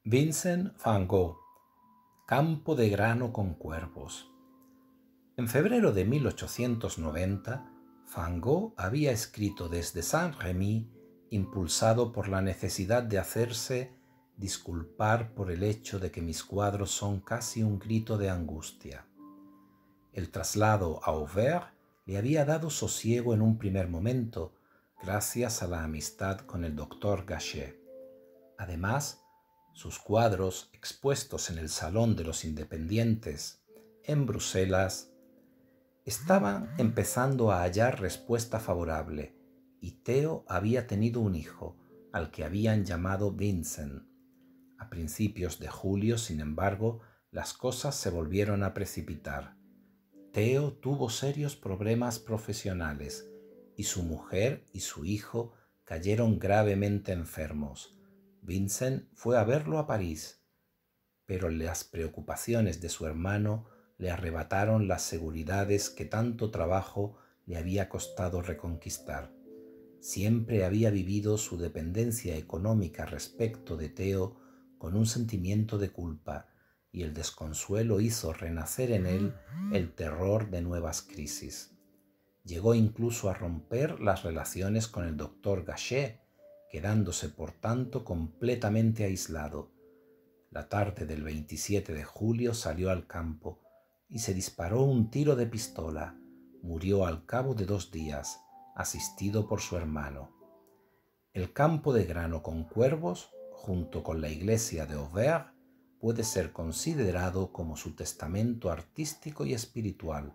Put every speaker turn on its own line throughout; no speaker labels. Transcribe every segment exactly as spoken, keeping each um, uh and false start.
Vincent van Gogh, Campo de grano con cuervos. En febrero de mil ochocientos noventa, Van Gogh había escrito desde Saint-Rémy, impulsado por la necesidad de hacerse disculpar por el hecho de que mis cuadros son casi un grito de angustia. El traslado a Auvers le había dado sosiego en un primer momento, gracias a la amistad con el doctor Gachet. Además, sus cuadros expuestos en el Salón de los Independientes en Bruselas estaban empezando a hallar respuesta favorable, y Theo había tenido un hijo, al que habían llamado Vincent. A principios de julio, sin embargo, las cosas se volvieron a precipitar. Theo tuvo serios problemas profesionales, y su mujer y su hijo cayeron gravemente enfermos. Vincent fue a verlo a París, pero las preocupaciones de su hermano le arrebataron las seguridades que tanto trabajo le había costado reconquistar. Siempre había vivido su dependencia económica respecto de Theo con un sentimiento de culpa, y el desconsuelo hizo renacer en él el terror de nuevas crisis. Llegó incluso a romper las relaciones con el doctor Gachet, quedándose por tanto completamente aislado. La tarde del veintisiete de julio salió al campo y se disparó un tiro de pistola. Murió al cabo de dos días, asistido por su hermano. El campo de grano con cuervos, junto con la iglesia de Auvers, puede ser considerado como su testamento artístico y espiritual.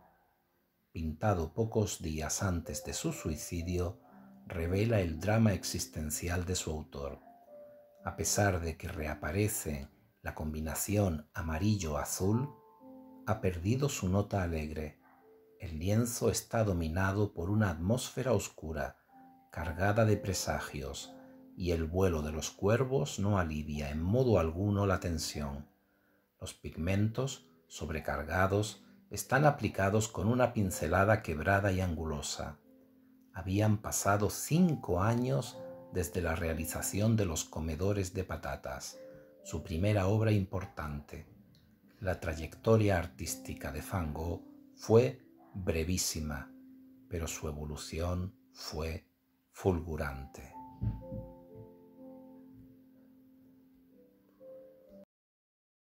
Pintado pocos días antes de su suicidio, revela el drama existencial de su autor. A pesar de que reaparece la combinación amarillo-azul, ha perdido su nota alegre. El lienzo está dominado por una atmósfera oscura, cargada de presagios, y el vuelo de los cuervos no alivia en modo alguno la tensión. Los pigmentos, sobrecargados, están aplicados con una pincelada quebrada y angulosa. Habían pasado cinco años desde la realización de Los comedores de patatas, su primera obra importante. La trayectoria artística de Van Gogh fue brevísima, pero su evolución fue fulgurante.